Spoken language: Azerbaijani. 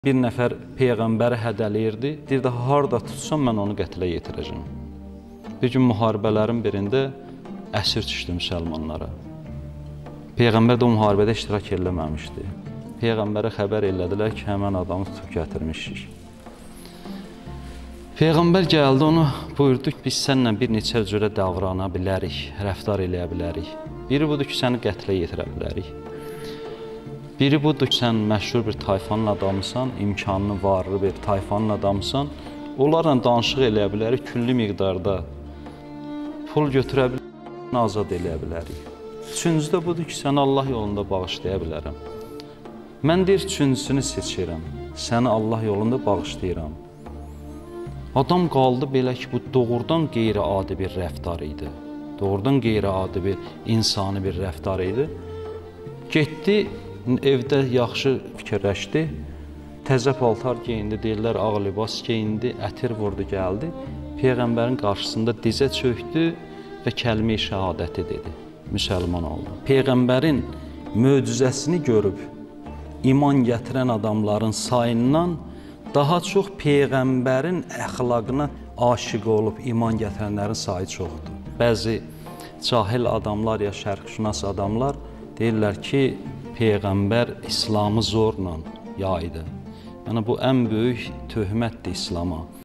Bir nəfər Peyğəmbəri hədələyirdi, deyirdi, harada tutsam mən onu qətlə yetirəcəm. Bir gün müharibələrin birində əsir düşdü müsəlmanlara. Peyğəmbər də o müharibədə iştirak eləməmişdi. Peyğəmbərə xəbər elədilər ki, həmən adamı tutub gətirmişik. Peyğəmbər gəldi, onu buyurdu ki, biz səninlə bir neçə cürə davrana bilərik, rəftar eləyə bilərik. Biri budur ki, səni qətlə yetirə bilərik. Biri budur ki, sən məşhur bir tayfanın adamısan, imkanını varlı bir tayfanın adamısan, onlarla danışıq eləyə bilərik, külli miqdarda pul götürə bilərik, azad eləyə bilərik. Üçüncü də budur ki, səni Allah yolunda bağışlaya bilərəm. Mən deyir, üçüncüsünü seçirəm, səni Allah yolunda bağışlayıram. Adam qaldı belə ki, bu doğrudan qeyri-adi bir rəftar idi. Doğrudan qeyri-adi bir insani bir rəftar idi. Getdi, evdə yaxşı fikirləşdi, təzə paltar geyindi, deyirlər, ağ libas geyindi, ətir vurdu, gəldi. Peyğəmbərin qarşısında dizə çöktü və kəlmə-i şəhadəti dedi, müsəlman oldu. Peyğəmbərin möcüzəsini görüb, iman gətirən adamların sayından daha çox Peyğəmbərin əxlaqına aşiq olub iman gətirənlərin sayı çoxdur. Bəzi cahil adamlar ya şərqşünas adamlar deyirlər ki, Peyğəmbər İslamı zorla yaydı. Yəni bu ən böyük töhmətdir İslama.